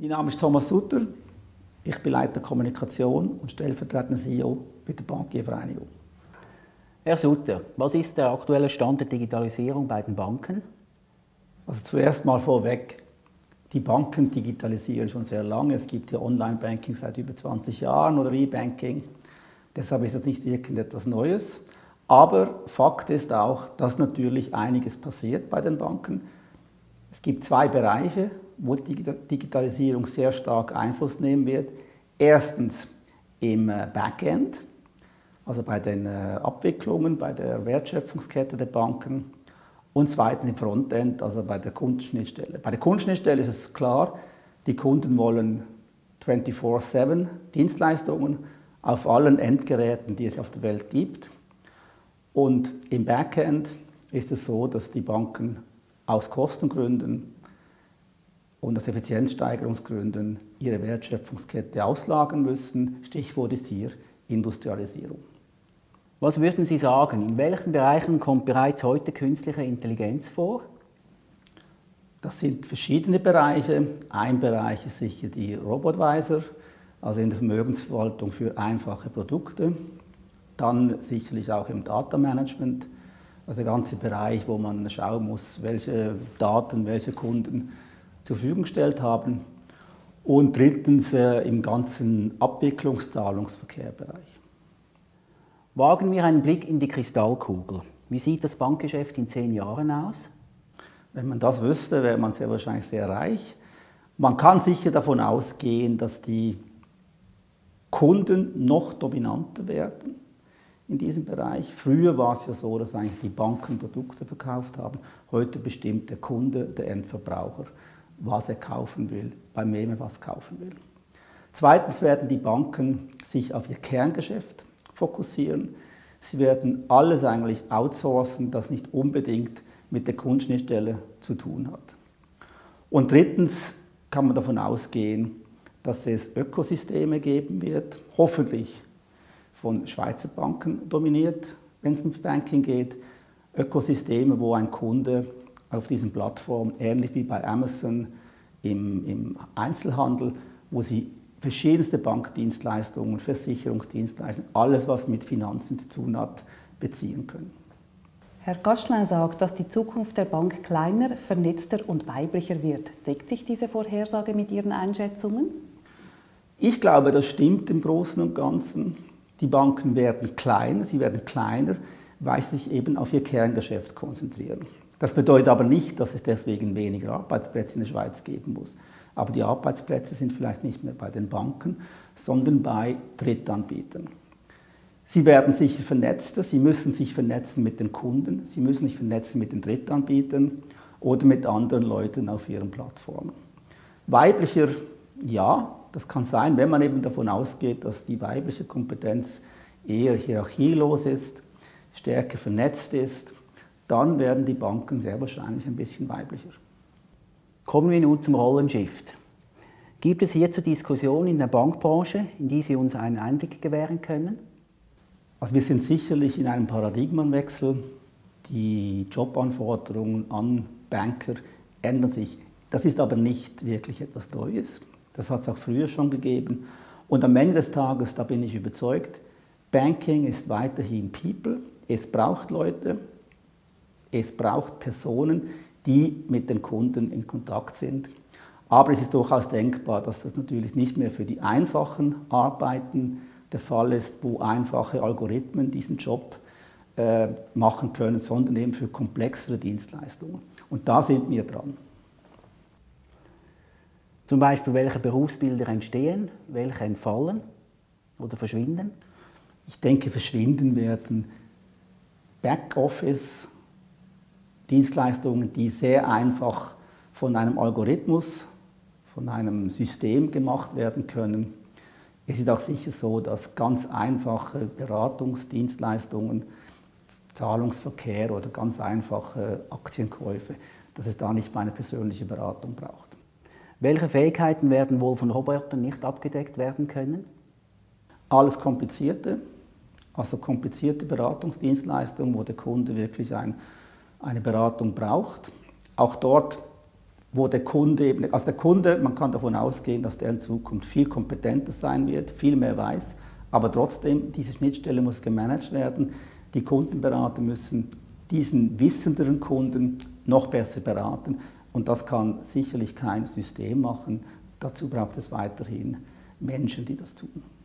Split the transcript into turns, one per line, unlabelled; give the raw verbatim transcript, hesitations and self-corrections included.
Mein Name ist Thomas Sutter. Ich bin Leiter Kommunikation und stellvertretender C E O bei der Bankiervereinigung.
Herr Sutter, was ist der aktuelle Stand der Digitalisierung bei den Banken?
Also zuerst mal vorweg, die Banken digitalisieren schon sehr lange. Es gibt ja Online-Banking seit über zwanzig Jahren oder E-Banking. Deshalb ist das nicht irgendetwas Neues. Aber Fakt ist auch, dass natürlich einiges passiert bei den Banken. Es gibt zwei Bereiche, wo die Digitalisierung sehr stark Einfluss nehmen wird. Erstens im Backend, also bei den Abwicklungen, bei der Wertschöpfungskette der Banken. Und zweitens im Frontend, also bei der Kundenschnittstelle. Bei der Kundenschnittstelle ist es klar, die Kunden wollen vierundzwanzig sieben Dienstleistungen auf allen Endgeräten, die es auf der Welt gibt. Und im Backend ist es so, dass die Banken aus Kostengründen und aus Effizienzsteigerungsgründen ihre Wertschöpfungskette auslagern müssen. Stichwort ist hier Industrialisierung.
Was würden Sie sagen, in welchen Bereichen kommt bereits heute künstliche Intelligenz vor?
Das sind verschiedene Bereiche. Ein Bereich ist sicher die Robo-Advisor, also in der Vermögensverwaltung für einfache Produkte. Dann sicherlich auch im Data Management, also der ganze Bereich, wo man schauen muss, welche Daten, welche Kunden zur Verfügung gestellt haben. Und drittens äh, im ganzen Abwicklungs-Zahlungsverkehrbereich.
Wagen wir einen Blick in die Kristallkugel. Wie sieht das Bankgeschäft in zehn Jahren aus?
Wenn man das wüsste, wäre man sehr wahrscheinlich sehr reich. Man kann sicher davon ausgehen, dass die Kunden noch dominanter werden in diesem Bereich. Früher war es ja so, dass eigentlich die Banken Produkte verkauft haben. Heute bestimmt der Kunde, der Endverbraucher, was er kaufen will, bei wem er was kaufen will. Zweitens werden die Banken sich auf ihr Kerngeschäft fokussieren. Sie werden alles eigentlich outsourcen, das nicht unbedingt mit der Kundenschnittstelle zu tun hat. Und drittens kann man davon ausgehen, dass es Ökosysteme geben wird, hoffentlich von Schweizer Banken dominiert, wenn es ums Banking geht. Ökosysteme, wo ein Kunde auf diesen Plattformen, ähnlich wie bei Amazon im, im Einzelhandel, wo sie verschiedenste Bankdienstleistungen, Versicherungsdienstleistungen, alles, was mit Finanzen zu tun hat, beziehen können.
Herr Gastlein sagt, dass die Zukunft der Bank kleiner, vernetzter und weiblicher wird. Deckt sich diese Vorhersage mit Ihren Einschätzungen?
Ich glaube, das stimmt im Großen und Ganzen. Die Banken werden kleiner, sie werden kleiner, weil sie sich eben auf ihr Kerngeschäft konzentrieren. Das bedeutet aber nicht, dass es deswegen weniger Arbeitsplätze in der Schweiz geben muss. Aber die Arbeitsplätze sind vielleicht nicht mehr bei den Banken, sondern bei Drittanbietern. Sie werden sicher vernetzter, sie müssen sich vernetzen mit den Kunden, sie müssen sich vernetzen mit den Drittanbietern oder mit anderen Leuten auf ihren Plattformen. Weiblicher, ja, das kann sein, wenn man eben davon ausgeht, dass die weibliche Kompetenz eher hierarchielos ist, stärker vernetzt ist, dann werden die Banken sehr wahrscheinlich ein bisschen weiblicher.
Kommen wir nun zum Rollenshift. Gibt es hierzu Diskussionen in der Bankbranche, in die Sie uns einen Einblick gewähren können?
Also wir sind sicherlich in einem Paradigmenwechsel. Die Jobanforderungen an Banker ändern sich. Das ist aber nicht wirklich etwas Neues. Das hat es auch früher schon gegeben. Und am Ende des Tages, da bin ich überzeugt, Banking ist weiterhin People. Es braucht Leute, es braucht Personen, die mit den Kunden in Kontakt sind. Aber es ist durchaus denkbar, dass das natürlich nicht mehr für die einfachen Arbeiten der Fall ist, wo einfache Algorithmen diesen Job äh, machen können, sondern eben für komplexere Dienstleistungen. Und da sind wir dran.
Zum Beispiel, welche Berufsbilder entstehen, welche entfallen oder verschwinden?
Ich denke, verschwinden werden Backoffice, Dienstleistungen, die sehr einfach von einem Algorithmus, von einem System gemacht werden können. Es ist auch sicher so, dass ganz einfache Beratungsdienstleistungen, Zahlungsverkehr oder ganz einfache Aktienkäufe, dass es da nicht mal eine persönliche Beratung braucht.
Welche Fähigkeiten werden wohl von Robotern nicht abgedeckt werden können?
Alles Komplizierte, also komplizierte Beratungsdienstleistungen, wo der Kunde wirklich ein, eine Beratung braucht. Auch dort wo der Kunde eben, also der Kunde, man kann davon ausgehen, dass der in Zukunft viel kompetenter sein wird, viel mehr weiß, aber trotzdem, diese Schnittstelle muss gemanagt werden. Die Kundenberater müssen diesen wissenderen Kunden noch besser beraten und das kann sicherlich kein System machen. Dazu braucht es weiterhin Menschen, die das tun.